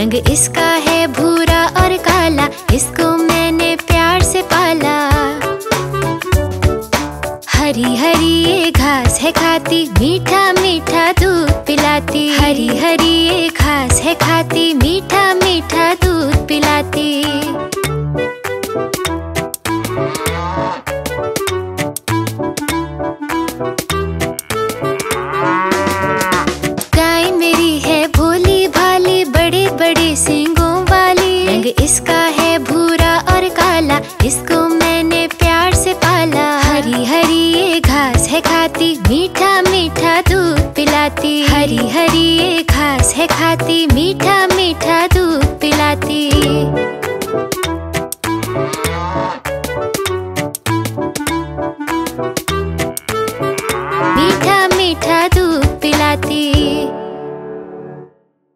रंग इसका है भूरा और काला, इसको मैंने प्यार से पाला। हरी हरी ये घास है खाती, मीठा मीठा दूध पिलाती। हरी हरी ये घास है खाती, मीठा मीठा दूध पिलाती। गाय मेरी है भोली भाली, बड़े बड़े सींगों वाली। रंग इसका है भूरा और काला, इसको मैंने प्यार से पाला। हरी हरी ये घास है खाती, मीठा मीठा दूध पिलाती। हरी हरी ये घास है खाती, मीठा मीठा दूध पिलाती।